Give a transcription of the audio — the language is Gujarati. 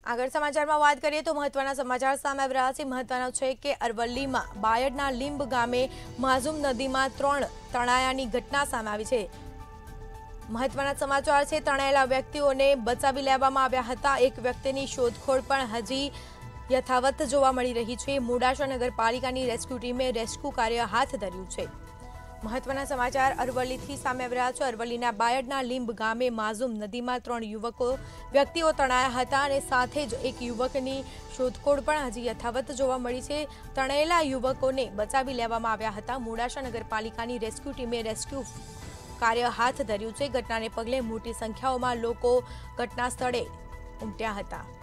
આગળ સમાચારમાં વાત કરીએ તો મહત્વના સમાચાર સામે આવી રહ્યા છે। મહત્વનું છે કે અરવલ્લીમાં બાયડના લીંબ ગામે માઝૂમ નદીમાં 3 તણાયાની ઘટના સામે આવી છે। મહત્વના સમાચાર છે, તણાયેલા વ્યક્તિઓને બચાવી લેવામાં આવ્યા હતા। એક વ્યક્તિની શોધખોળ પણ હજી યથાવત જોવા મળી રહી છે। મોડાસા નગરપાલિકાની રેસ્ક્યુ ટીમે રેસ્ક્યુ કાર્ય હાથ ધર્યું છે। મહત્વના સમાચાર અરવલ્લીથી સામે આવી રહ્યા છે। અરવલ્લીના બાયડના લીંબ ગામે માઝૂમ નદીમાં 3 વ્યક્તિઓ તણાયા હતા અને સાથે જ એક યુવકની શોધખોળ પણ હજી યથાવત જોવા મળી છે। તણાયેલા યુવકોને બચાવી લેવામાં આવ્યા હતા। મોડાસા નગરપાલિકાની રેસ્ક્યુ ટીમે રેસ્ક્યુ કાર્ય હાથ ધર્યું છે। ઘટનાને પગલે મોટી સંખ્યામાં લોકો ઘટના સ્થળે ઉમટ્યા હતા।